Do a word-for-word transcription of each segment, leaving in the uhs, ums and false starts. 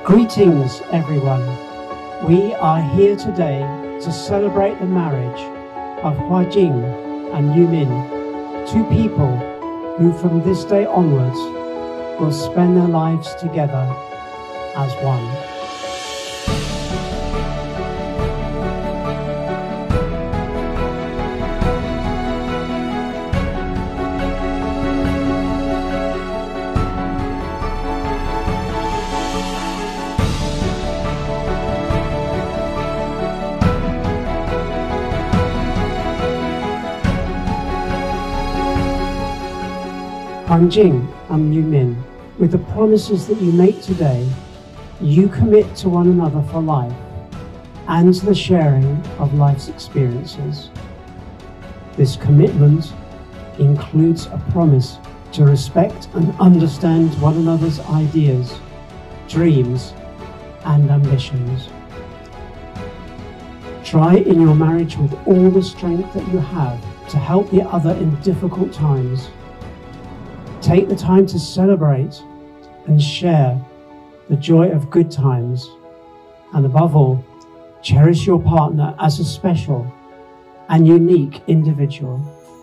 Greetings, everyone. We are here today to celebrate the marriage of Huajing and Yumin, two people who from this day onwards will spend their lives together as one. Huajing and Yumin, with the promises that you make today, you commit to one another for life and to the sharing of life's experiences. This commitment includes a promise to respect and understand one another's ideas, dreams, and ambitions. Try in your marriage with all the strength that you have to help the other in difficult times. Take the time to celebrate and share the joy of good times, and above all, cherish your partner as a special and unique individual.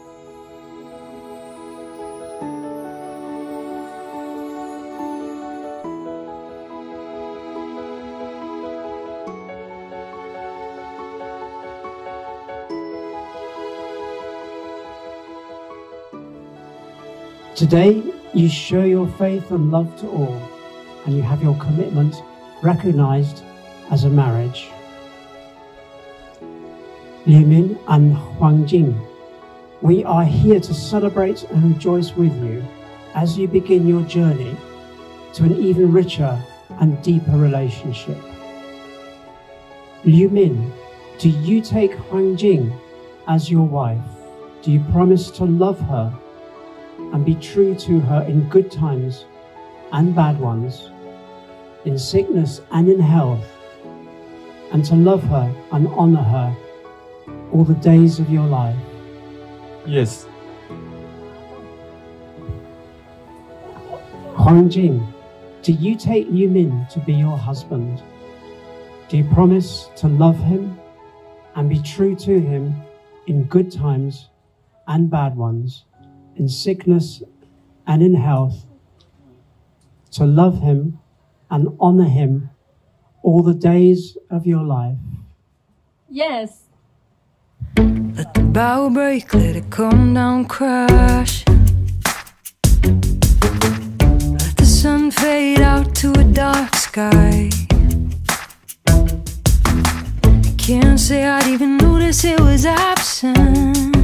Today, you show your faith and love to all, and you have your commitment recognized as a marriage. Yumin and Huajing, we are here to celebrate and rejoice with you as you begin your journey to an even richer and deeper relationship. Yumin, do you take Huajing as your wife? Do you promise to love her and be true to her in good times and bad ones, in sickness and in health, and to love her and honor her all the days of your life? Yes. Huajing, do you take Yumin to be your husband? Do you promise to love him and be true to him in good times and bad ones, in sickness and in health, to love him and honor him all the days of your life? Yes. Let the bow break, let it come down, crash. Let the sun fade out to a dark sky. I can't say I'd even notice it was absent.